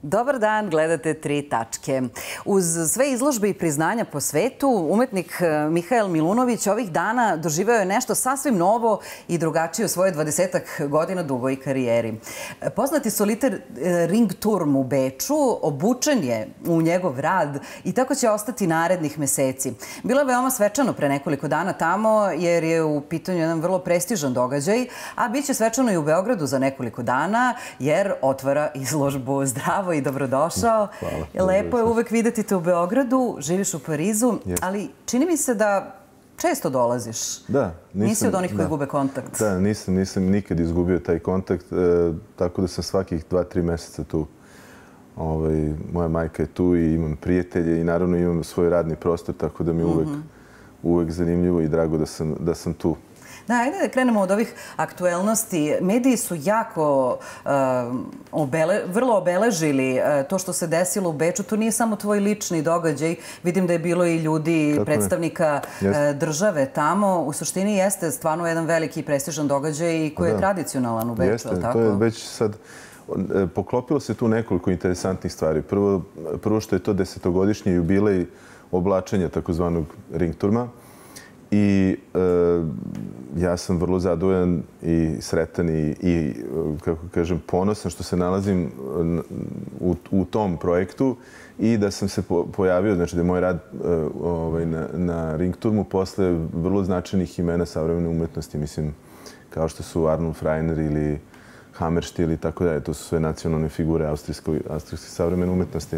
Dobar dan, gledate Tri tačke. Uz sve izložbe i priznanja po svetu, umetnik Mihael Milunović ovih dana doživeo je nešto sasvim novo i drugačije u svoje 20-ak godina dugoj karijeri. Poznati soliter Ringturm u Beču obučen je u njegov rad i tako će ostati narednih meseci. Bilo je veoma svečano pre nekoliko dana tamo jer je u pitanju jedan vrlo prestižan događaj, a bit će svečano i u Beogradu za nekoliko dana jer otvara izložbu. Zdravo i dobrodošao. Hvala. Lepo je uvek videti te u Beogradu, živiš u Parizu, ali čini mi se da često dolaziš. Da. Nisi od onih koji gube kontakt. Da, nisam nikad izgubio taj kontakt, tako da sam svakih 2-3 meseca tu. Moja majka je tu i imam prijatelje i naravno imam svoj radni prostor, tako da mi je uvek zanimljivo i drago da sam tu. Da, ajde da krenemo od ovih aktuelnosti. Mediji su jako vrlo obeležili to što se desilo u Beču. To nije samo tvoj lični događaj. Vidim da je bilo i ljudi, predstavnika države tamo. U suštini jeste stvarno jedan veliki i prestižan događaj koji je tradicionalan u Beču. Jeste, to je već sad... Poklopilo se tu nekoliko interesantnih stvari. Prvo što je to 10-godišnji jubilej oblačenja takozvanog Ringturma. I ja sam vrlo zadovoljan i sretan i, kako kažem, ponosan što se nalazim u tom projektu i da sam se pojavio, znači da je moj rad na Ringturmu posle vrlo značajnih imena savremene umetnosti, mislim, kao što su Arnold Freiner ili Hammerstiel i tako dalje. To su sve nacionalne figure austrijske savremene umetnosti.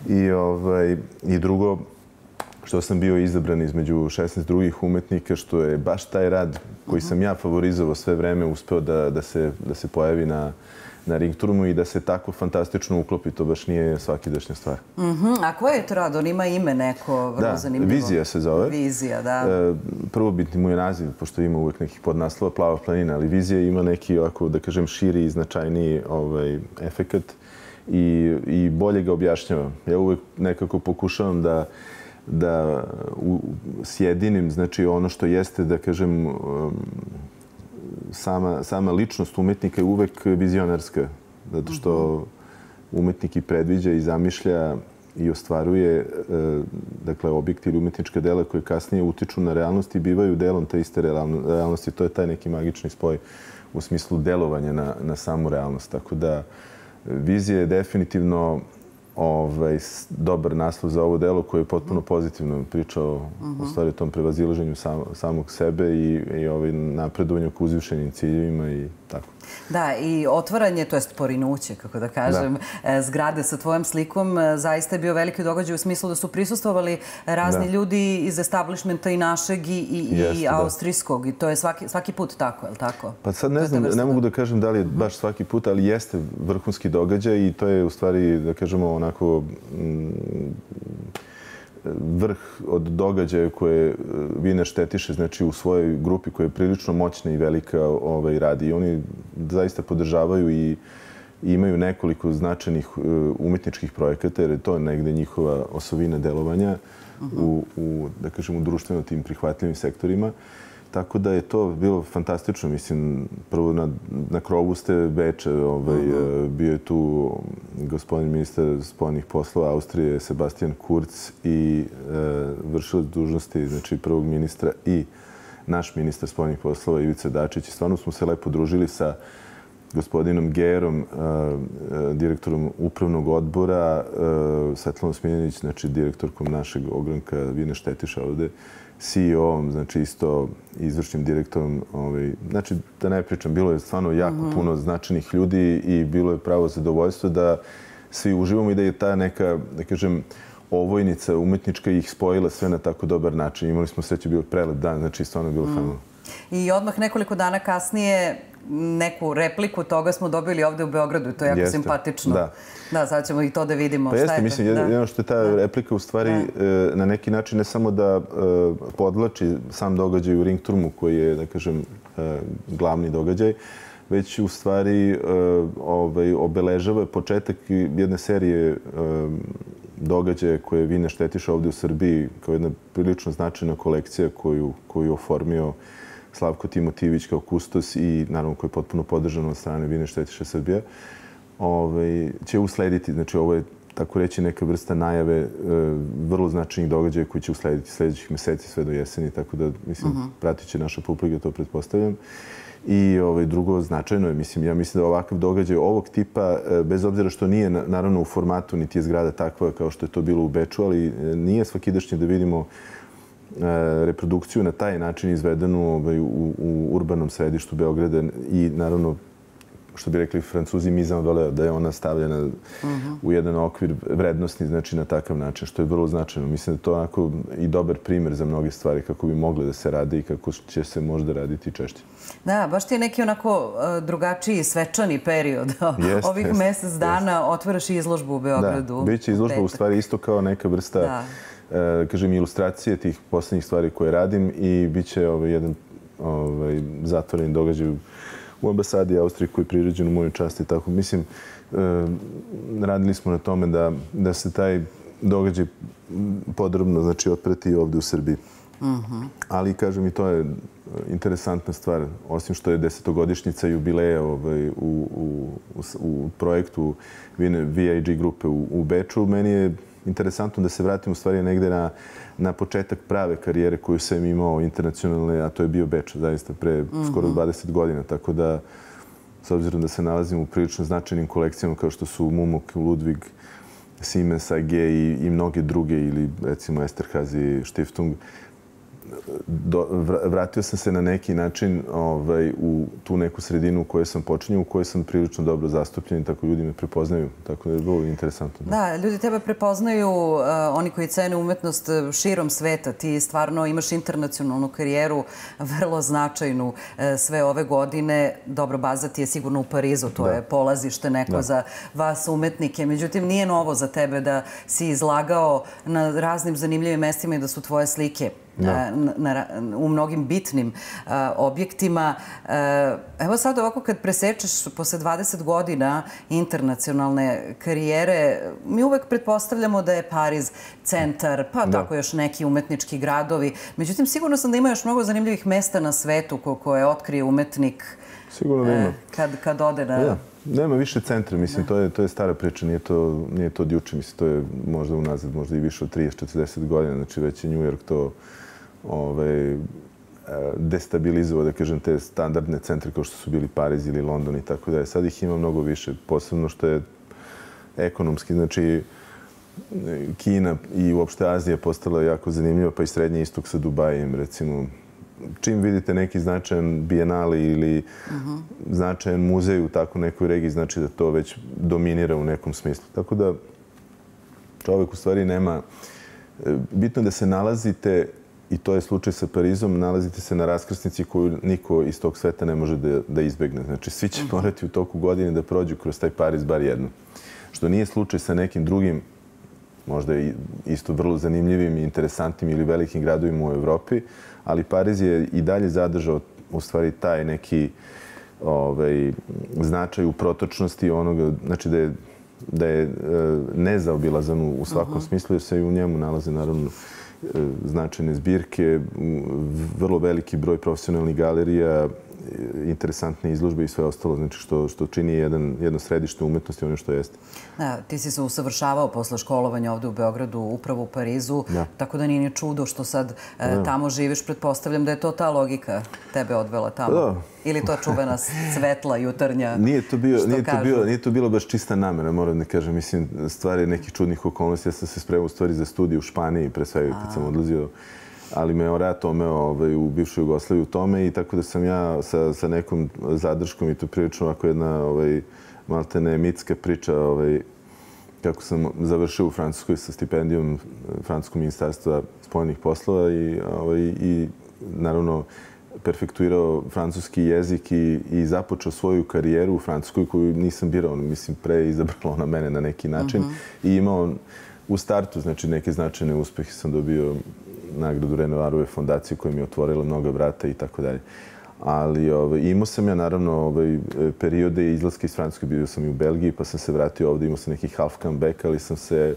I drugo, što sam bio izabran između 16 drugih umetnika, što je baš taj rad koji sam ja favorizovao sve vreme uspeo da se pojavi na Ringturmu i da se tako fantastično uklopi. To baš nije svakidašnja stvar. A koje je to rad? On ima ime neko vrlo zanimljivo. Vizija se zove. Vizija, da. Prvobitni mu je naziv, pošto ima uvek nekih podnaslova, Plava planina, ali Vizija ima neki, ovako da kažem, širi i značajniji efekat i bolje ga objašnjava. Ja uvek nekako pokušavam da sjedinim, znači ono što jeste, da kažem, sama ličnost umetnika je uvek vizionarska, zato što umetnik i predviđa i zamišlja i ostvaruje, dakle, objekti ili umetnička dela koje kasnije utiču na realnost i bivaju delom te iste realnosti. To je taj neki magični spoj u smislu delovanja na samu realnost. Tako da Vizija je definitivno dobar naslov za ovo delo koje je potpuno pozitivno pričao u stvari o tom prevazilaženju samog sebe i napredovanju k uzvišenim ciljevima i tako. Da, i otvaranje, to jest porinuće, kako da kažem, zgrade sa tvojom slikom zaista je bio veliki događaj u smislu da su prisustvovali razni ljudi iz establishmenta i našeg i austrijskog. I to je svaki put tako, je li tako? Pa sad ne znam, ne mogu da kažem da li je baš svaki put, ali jeste vrhunski događaj i to je u stvari, da kažemo, onako vrh od događaja koje Wiener Städtische, znači u svojoj grupi koja je prilično moćna i velika radi. I oni zaista podržavaju i imaju nekoliko značajnih umetničkih projekata, jer je to negde njihova osovina delovanja da kažem, u društveno tim prihvatljivim sektorima. Tako da je to bilo fantastično. Mislim, prvo na krovu ste Beča. Bio je tu gospodin ministar spoljnih poslova Austrije, Sebastian Kurz, i vršilac dužnosti, znači prvog ministra i naš ministar spoljnih poslova Ivica Dačić. I stvarno smo se lepo družili sa gospodinom Gerom, direktorom upravnog odbora, Svetlanom Smiljanić, znači direktorkom našeg ogranka Wiener Städtische ovde, CEO-om, znači isto izvršnim direktorom. Znači, da ne pričam, bilo je stvarno jako puno značajnih ljudi i bilo je pravo zadovoljstvo da svi uživamo i da je ta neka, da kažem, ovojnica umetnička ih spojila sve na tako dobar način. Imali smo sreće, bio prelep dan, znači stvarno je bilo fenomenalno. I odmah nekoliko dana kasnije neku repliku toga smo dobili ovde u Beogradu i to je jako simpatično. Da, sad ćemo i to da vidimo. Pa jeste, mislim, jedno što je ta replika u stvari na neki način ne samo da podlači sam događaj u Ringturmu koji je, da kažem, glavni događaj, već u stvari obeležava početak jedne serije događaja koje je Wiener Städtische ovde u Srbiji kao jedna prilično značajna kolekcija koju je oformio Slavko Timotijević kao kustos i naravno koji je potpuno podržan od strane Wiener Städtische Srbije. će uslediti. Znači, ovo je, tako reći, neka vrsta najave vrlo značajnih događaja koji će uslediti sljedećih meseci sve do jeseni, tako da, mislim, pratit će naša publika, to pretpostavljam. I drugo, značajno je, ja mislim da ovakav događaj ovog tipa, bez obzira što nije naravno u formatu, niti je zgrada takva kao što je to bilo u Beču, ali nije svakidašnje da vidimo reprodukciju na taj način izvedenu u urbanom središtu Beograda i naravno, što bi rekli Francuzi, mise en valeur, da je ona stavljena u jedan okvir vrednostni, znači na takav način, što je vrlo značajno. Mislim da je to onako i dobar primjer za mnoge stvari kako bi mogle da se rade i kako će se možda raditi češće. Da, baš ti je neki onako drugačiji, svečani period. Ovih mesec dana otvaraš izložbu u Beogradu. Da, bit će izložba u stvari isto kao neka vrsta, kažem, ilustracije tih posljednjih stvari koje radim i bit će jedan zatvoreni događaj u ambasadi Austrije koji je priređen u moju čast i tako. Mislim, radili smo na tome da se taj događaj podrobno, znači, otprati ovdje u Srbiji. Ali, kažem, i to je interesantna stvar. Osim što je 10-godišnjica jubileja u projektu VIG grupe u Beču, meni je interesantno da se vratim u stvari negde na početak prave karijere koju sam imao internacionalne, a to je bio Beč, zaista, pre skoro 20 godina. Tako da, s obzirom da se nalazim u prilično značajnim kolekcijama kao što su Mumok, Ludwig, Siemens, AG i mnoge druge, ili recimo Esterhazy, Stiftung, vratio sam se na neki način u tu neku sredinu u kojoj sam počinio, u kojoj sam prilično dobro zastupljen i tako ljudi me prepoznaju. Tako da je vrlo interesantno. Da, ljudi tebe prepoznaju, oni koji cene umetnost širom sveta. Ti stvarno imaš internacionalnu karijeru, vrlo značajnu sve ove godine. Dobro, baza ti je sigurno u Parizu, to je polazište neko za vas umetnike. Međutim, nije novo za tebe da si izlagao na raznim zanimljivim mestima i da su tvoje slike u mnogim bitnim objektima. Evo sad ovako kad presečeš posle 20 godina internacionalne karijere, mi uvek pretpostavljamo da je Pariz centar, pa tako još neki umetnički gradovi. Međutim, sigurno sam da ima još mnogo zanimljivih mesta na svetu koje otkrije umetnik kad ode na... Nema više centra, mislim, to je stara priča, nije to od juče, mislim, to je možda unazad, možda i više od 30-40 godina, znači već je New York to destabilizovao, da kažem, te standardne centre kao što su bili Pariz ili London i tako da je. Sad ih ima mnogo više, posebno što je ekonomski, znači Kina i uopšte Azija postala jako zanimljiva, pa i Srednji istok sa Dubajem, recimo. Čim vidite neki značajan bijenali ili značajan muzej u tako nekoj regiji, znači da to već dominira u nekom smislu. Tako da čovjek u stvari nema... Bitno je da se nalazite, i to je slučaj sa Parizom, nalazite se na raskrsnici koju niko iz tog sveta ne može da izbegne. Znači, svi će morati u toku godine da prođu kroz taj Pariz bar jedno. Što nije slučaj sa nekim drugim, možda isto vrlo zanimljivim, interesantnim ili velikim gradovima u Evropi, ali Pariz je i dalje zadržao u stvari taj neki značaj u protočnosti onoga, znači da je nezaobilazan u svakom smislu, jer se i u njemu nalaze naravno značajne zbirke, vrlo veliki broj profesionalnih galerija, interesantne izložbe i sve ostalo, znači što čini jedno središte umetnosti, ono što jeste. Da, ti si se usavršavao posle školovanja ovde u Beogradu, upravo u Parizu, tako da nije ni čudo što sad tamo živiš. Pretpostavljam da je to ta logika tebe odvela tamo. Ili to čuvena svetla jutarnja, Nije to bilo baš čista namera, moram da kažem. Mislim, stvari nekih čudnih okolnosti. Ja sam se spremao u stvari za studiju u Španiji, pre svega kad sam odlazio, ali me rat omeo u bivšoj Jugoslaviji u tome i tako da sam ja sa nekom zadrškom i to prilično ovako jedna maltene mitska priča kako sam završio u Francuskoj sa stipendijom Francuskog ministarstva spoljnih poslova i naravno perfektuirao francuski jezik i započeo svoju karijeru u Francuskoj koju nisam birao, mislim, pre izabrala ona mene na neki način i imao u startu, znači, neke značajne uspehe. Sam dobio nagradu Renoirove fondacije koja mi je otvorila mnoga vrata i tako dalje. Ali imao sam ja naravno periode izlaska iz Francuske, bio sam i u Belgiji, pa sam se vratio ovdje, imao sam neki half comeback, ali sam se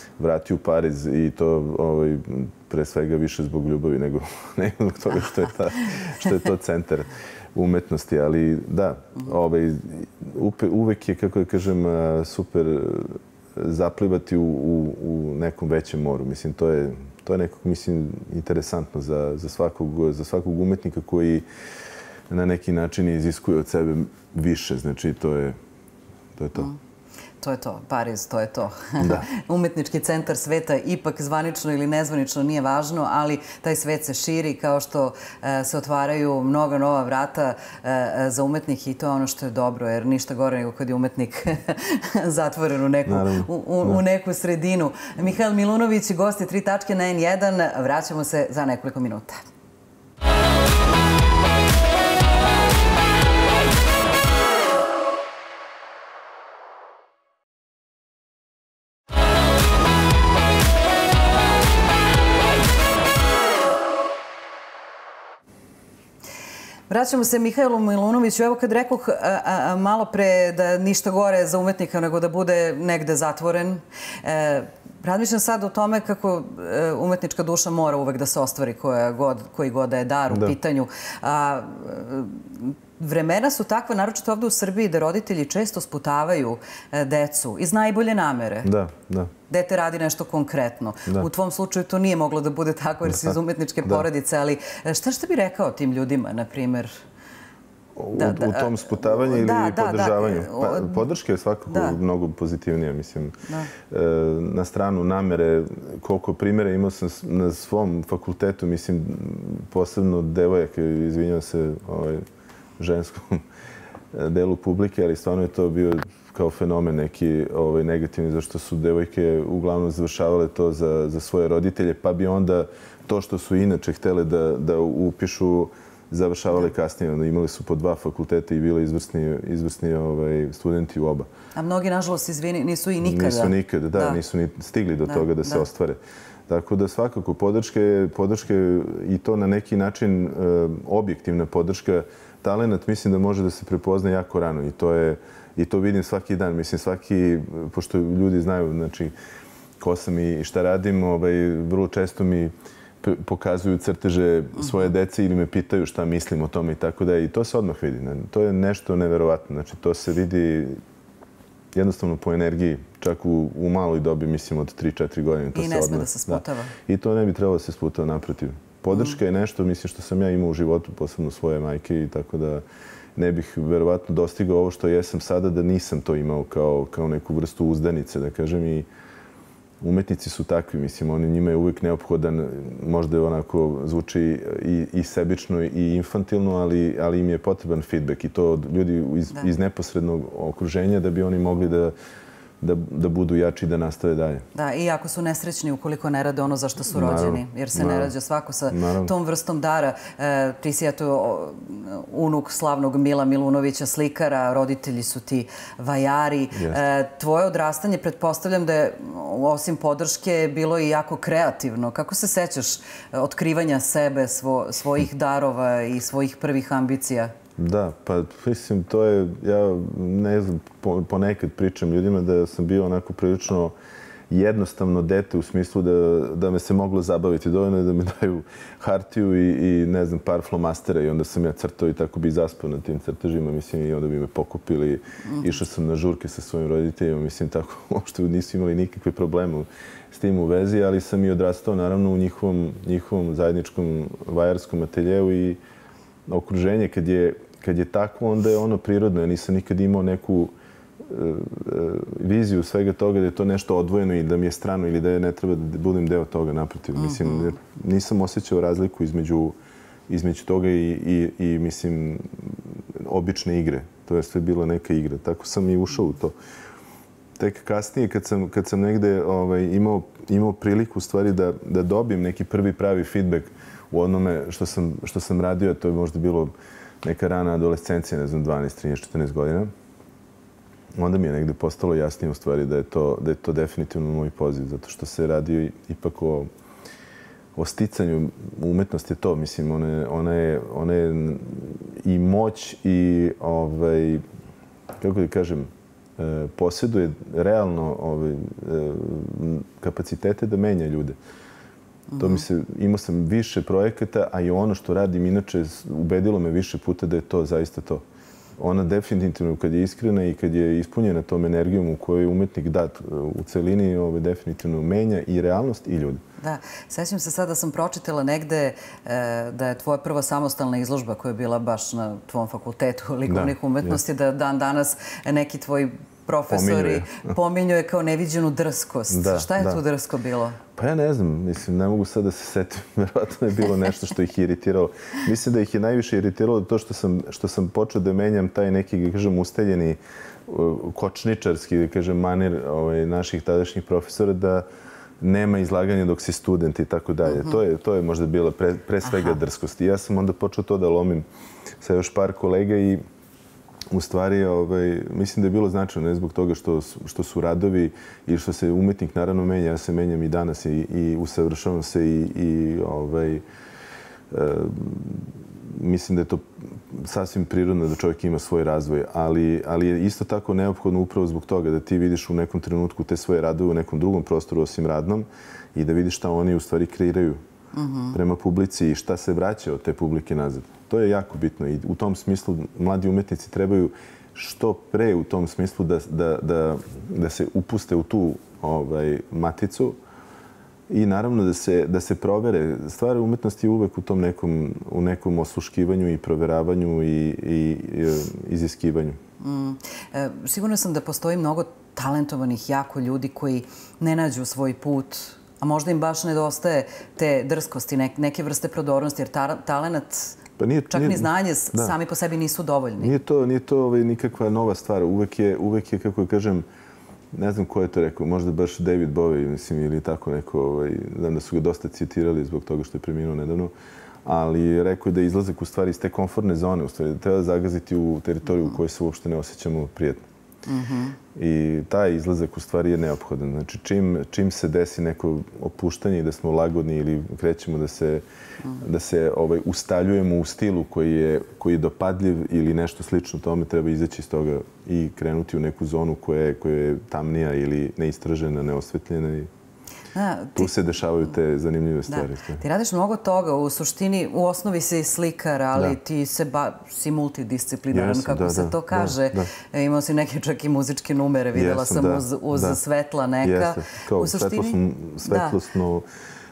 vratio u Pariz i to pre svega više zbog ljubavi nego zbog toga što je to centar umetnosti. Ali da, uvek je, kako da kažem, super zaplivati u nekom većem moru. Mislim, to je nekako, mislim, interesantno za svakog umetnika koji na neki način iziskuje od sebe više. Znači, to je to. To je to, Pariz, to je to. Da. Umetnički centar sveta, ipak zvanično ili nezvanično, nije važno, ali taj svet se širi kao što se otvaraju mnoga nova vrata za umetnike i to je ono što je dobro, jer ništa gore nego kad je umetnik zatvoren u neku sredinu. Mihael Milunović, gost je 3 tačke na N1. Vraćamo se za nekoliko minuta. Vraćamo se Mihaelu Milunoviću. Evo kad rekoh malo pre da ništa gore za umetnika nego da bude negde zatvoren, razmišljam sad o tome kako umetnička duša mora uvek da se ostvari koji god da je dar u pitanju. Vremena su takva, naročito ovde u Srbiji, da roditelji često sputavaju decu iz najbolje namere. Da, da. Dete radi nešto konkretno. U tvom slučaju to nije moglo da bude tako jer si iz umetničke porodice, ali šta bi rekao tim ljudima, na primjer? U tom sputavanju ili podržavanju? Podrška je svakako mnogo pozitivnija, mislim. Na stranu namere, koliko primjera imao sam na svom fakultetu, mislim, posebno devojaka, izvinjavam se ženskom delu publike, ali stvarno je to bio kao fenomen neki negativni, zašto su devojke uglavnom završavale to za svoje roditelje, pa bi onda to što su inače htele da upišu završavale kasnije. Imali su po 2 fakulteta i bili izvrsni studenti u oba. A mnogi, nažalost, izvini, nisu i nikada. Nisu nikada, da, nisu ni stigli do toga da se ostvare. Tako da svakako podrška i to na neki način objektivna podrška. Talenat mislim da može da se prepozna jako rano i to vidim svaki dan. Mislim, pošto ljudi znaju, znači, ko sam i šta radim, vrlo često mi pokazuju crteže svoje dece ili me pitaju šta mislim o tome i tako da. I to se odmah vidi. To je nešto neverovatno. Znači, to se vidi jednostavno po energiji, čak u maloj dobi, mislim, od 3-4 godine. I ne sme da se sputava. I to ne bi trebalo da se sputava, naprotiv. Podrška je nešto, mislim, što sam ja imao u životu, posebno svoje majke, i tako da ne bih verovatno dostigao ovo što jesam sada da nisam to imao kao neku vrstu uzdanice, da kažem. I umetnici su takvi, mislim, njima je uvijek neophodan, možda je onako zvuči i sebično i infantilno, ali im je potreban feedback i to od ljudi iz neposrednog okruženja da bi oni mogli da budu jači i da nastave dalje. Da, i jako su nesrećni ukoliko ne rade ono za što su rođeni, jer se ne rađa svako sa tom vrstom dara. Ti si unuk slavnog Mila Milunovića, slikara, roditelji su ti vajari. Tvoje odrastanje, pretpostavljam da je, osim podrške, bilo i jako kreativno. Kako se sećaš otkrivanja sebe, svojih darova i svojih prvih ambicija? Da, pa mislim, to je, ja ne znam, ponekad pričam ljudima da sam bio onako prilično jednostavno dete u smislu da me se moglo zabaviti. Dovoljno je da mi daju hartiju i ne znam, par flomastera i onda sam ja crtao i tako bi zaspao na tim crtežima, mislim, i onda bi me pokupili. Išao sam na žurke sa svojim roditeljima, mislim, tako uopšte nisu imali nikakve probleme s tim u vezi, ali sam i odrastao naravno u njihovom zajedničkom vajarskom ateljeu i okruženje kad je takvo, onda je ono prirodno. Ja nisam nikad imao neku viziju svega toga da je to nešto odvojeno i da mi je strano ili da ne treba da budem deo toga, naprotiv. Mislim, nisam osjećao razliku između toga i mislim, obične igre. To je sve bila neka igra. Tako sam i ušao u to. Tek kasnije, kad sam negde imao priliku u stvari da dobijem neki prvi pravi feedback u onome što sam radio, to je možda bilo neka rana adolescencija, ne znam, 12, 13, 14 godina. Onda mi je negde postalo jasnije u stvari da je to definitivno moj poziv, zato što se radi ipak o sticanju. Umetnost je to, mislim, ona je i moć i, kako da kažem, posjeduje realno kapacitete da menja ljude. Imao sam više projekata, a i ono što radim inače ubedilo me više puta da je to zaista to. Ona definitivno, kad je iskrena i kad je ispunjena tom energijom u kojoj je umetnik dat u celini, definitivno menja i realnost i ljude. Da, sećam se sad da sam pročitala negde da je tvoja prva samostalna izložba koja je bila baš na tvom fakultetu likovnih umetnosti, da dan danas neki tvoji profesori pominju je kao neviđenu drskost. Šta je tu drsko bilo? Pa ja ne znam, mislim, ne mogu sad da se setim. Vjerojatno je bilo nešto što ih je iritiralo. Mislim da ih je najviše iritiralo to što sam počeo da menjam taj neki, kažem, usteljeni kočničarski, kažem, manir naših tadašnjih profesora da nema izlaganja dok si student i tako dalje. To je možda bilo pre svega drskost. I ja sam onda počeo to da lomim sa još par kolega i u stvari, mislim da je bilo značajno, ne zbog toga što su radovi i što se umetnik naravno menja. Ja se menjam i danas i usavršavam se i mislim da je to sasvim prirodno da čovjek ima svoj razvoj, ali je isto tako neophodno upravo zbog toga da ti vidiš u nekom trenutku te svoje radove u nekom drugom prostoru osim radnom i da vidiš šta oni u stvari kreiraju prema publici i šta se vraća od te publike nazad. To je jako bitno i u tom smislu mladi umetnici trebaju što pre u tom smislu da se upuste u tu maticu i naravno da se provere. Stvar umetnosti je uvek u nekom osluškivanju i proveravanju i iziskivanju. Sigurno sam da postoji mnogo talentovanih, jako ljudi koji ne nađu svoj put, a možda im baš nedostaje te drskosti, neke vrste prodornosti, jer talent, čak ni znanje sami po sebi nisu dovoljni. Nije to nikakva nova stvar. Uvek je, kako kažem, ne znam ko je to rekao, možda baš David Bowie, mislim, ili tako neko, znam da su ga dosta citirali zbog toga što je preminuo nedavno, ali rekao je da je izlazak u stvari iz te komfortne zone, u stvari da treba zagaziti u teritoriju u kojoj se uopšte ne osjećamo prijetno. I taj izlazak u stvari je neophodan. Znači, čim se desi neko opuštanje i da smo lagodni ili krećemo da se ustaljujemo u stilu koji je dopadljiv ili nešto slično tome, treba izaći iz toga i krenuti u neku zonu koja je tamnija ili neistražena, neosvetljena. Tu se dešavaju te zanimljive stvari. Ti radiš mnogo toga. U suštini, u osnovi si slikar, ali ti si multidisciplinaran, kako se to kaže. Imao si neke čak i muzičke numere, vidjela sam uz svetla neka. Kao svetlosno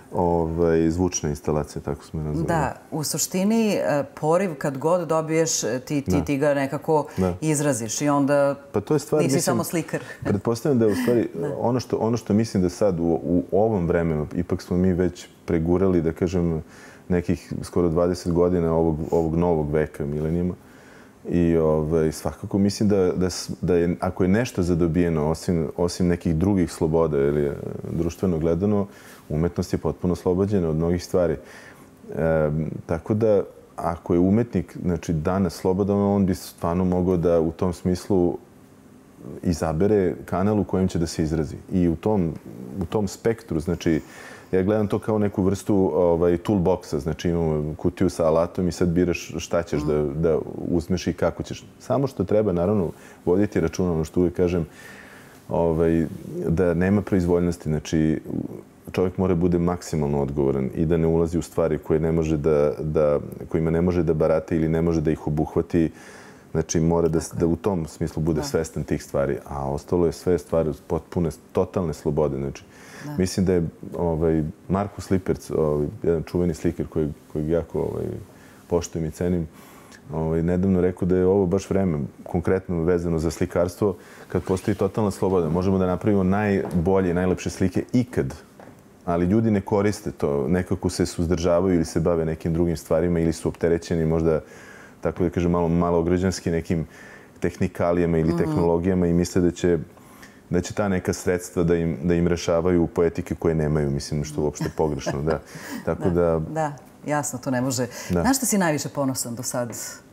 zvučna instalacija, tako smo je nazvali. Da, u suštini poriv kad god dobiješ, ti ga nekako izraziš i onda nisi samo slikar. Pretpostavljam da je u stvari ono što mislim da sad u ovom vremenu, ipak smo mi već pregurali, da kažem, nekih skoro 20 godina ovog novog veka milenijuma. I svakako mislim da je, ako je nešto zadobijeno, osim nekih drugih sloboda ili društveno gledano, umetnost je potpuno oslobođena od mnogih stvari. Tako da, ako je umetnik danas slobodan, on bi stvarno mogao da u tom smislu izabere kanal u kojem će da se izrazi. I u tom spektru, znači, ja gledam to kao neku vrstu toolboxa, znači imamo kutiju sa alatom i sad biraš šta ćeš da uzmeš i kako ćeš. Samo što treba, naravno, voditi računa, ono što uvijek kažem, da nema proizvoljnosti, znači čovjek mora bude maksimalno odgovoran i da ne ulazi u stvari kojima ne može da barata ili ne može da ih obuhvati. Znači, mora da u tom smislu bude svestan tih stvari, a ostalo je sve stvari potpune, totalne slobode. Znači, mislim da je Markus Liperc, jedan čuveni slikar kojeg jako poštujem i cenim, nedavno rekao da je ovo baš vreme, konkretno vezano za slikarstvo, kad postoji totalna sloboda. Možemo da napravimo najbolje i najlepše slike ikad, ali ljudi ne koriste to. Nekako se suzdržavaju ili se bave nekim drugim stvarima ili su opterećeni možda, tako da kažem, malo građanski nekim tehnikalijama ili tehnologijama i misle da će ta neka sredstva da im rešavaju poetike koje nemaju, mislim, što je uopšte pogrešno. Tako da... Da, jasno, to ne može. Znaš što si najviše ponosan do sad?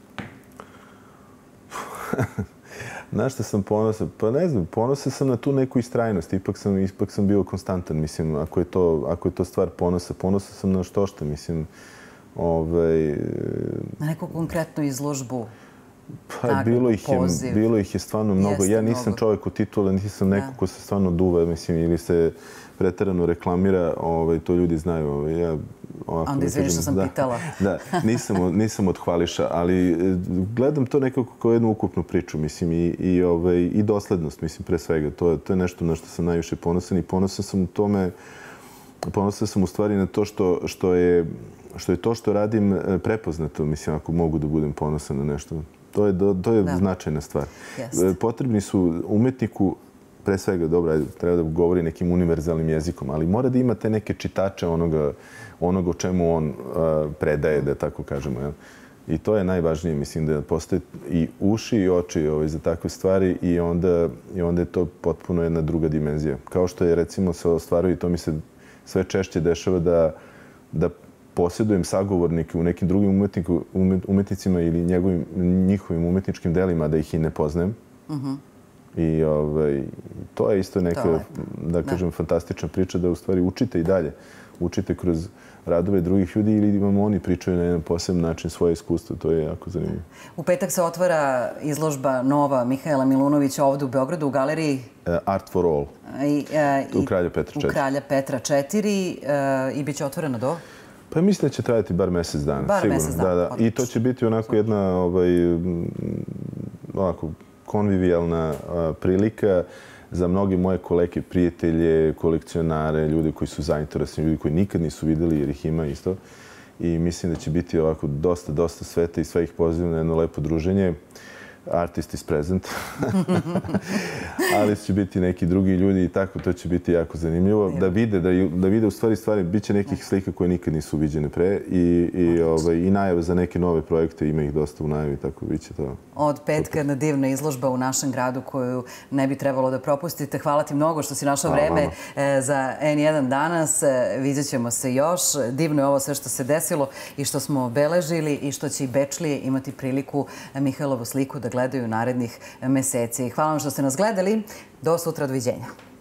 Na što sam ponosan? Pa ne znam, ponosan sam na tu neku istrajnost. Ipak sam bio konstantan, mislim, ako je to stvar ponosa. Ponosan sam na što, mislim. Na neku konkretnu izložbu? Pa bilo ih je stvarno mnogo. Ja nisam čovjek u titule, nisam neko ko se stvarno duva, mislim, ili se preterano reklamira, to ljudi znaju. Onda izvini što sam pitala. Da, nisam od hvališa, ali gledam to nekako kao jednu ukupnu priču, mislim, i doslednost, mislim, pre svega. To je nešto na što sam najviše ponosan i ponosan sam u tome, ponosan sam u stvari na to što je to što radim prepoznato, mislim, ako mogu da budem ponosan na nešto. To je značajna stvar. Potrebni su umetniku, pre svega, dobro, treba da govori nekim univerzalnim jezikom, ali mora da ima te neke čitače onoga o čemu on predaje, da tako kažemo. I to je najvažnije, mislim, da postoje i uši i oči za takve stvari i onda je to potpuno jedna druga dimenzija. Kao što je, recimo, se ostvaruje i to mi se sve češće dešava da posjedujem sagovornike u nekim drugim umetnicima ili njihovim umetničkim delima, da ih i ne poznajem. I to je isto neka, da kažem, fantastična priča da u stvari učite i dalje. Učite kroz radove drugih ljudi ili vam oni pričaju na jedan poseban način svoje iskustvo. To je jako zanimljivo. U petak se otvara izložba nova Mihaela Milunovića ovdje u Beogradu u galeriji Art for All u Kralja Petra 4. U Kralja Petra 4 i bit će otvoreno do? Pa mislim da će trajati bar mesec dana. Bar mesec dana. I to će biti onako jedna konvivijalna prilika za mnogi moje kolege, prijatelje, kolekcionare, ljude koji su zainteresovani, ljudi koji nikad nisu videli jer ih ima isto. I mislim da će biti ovako dosta sveta i sve ih pozivam na jedno lepo druženje. Artist is present. Ali će biti neki drugi ljudi i tako, to će biti jako zanimljivo. Da vide u stvari, bit će nekih slika koje nikad nisu viđene pre i najave za neke nove projekte, ima ih dosta u najavi, tako bit će to. Od petka jedna divna izložba u našem gradu koju ne bi trebalo da propustite. Hvala ti mnogo što si našao vreme za N1 danas. Vidjet ćemo se još. Divno je ovo sve što se desilo i što smo obeležili i što će i Bečlije imati priliku Mihaelovu sliku da gledaju narednih meseci. Hvala vam što ste nas gledali. Do sutra, doviđenja.